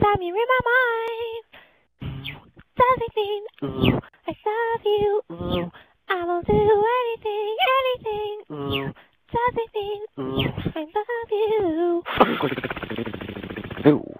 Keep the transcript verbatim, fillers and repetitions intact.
time you're in my mind. Does it mean ooh, I love you? Ooh, I will do anything, anything. Ooh, does it mean ooh, I love you? Ooh.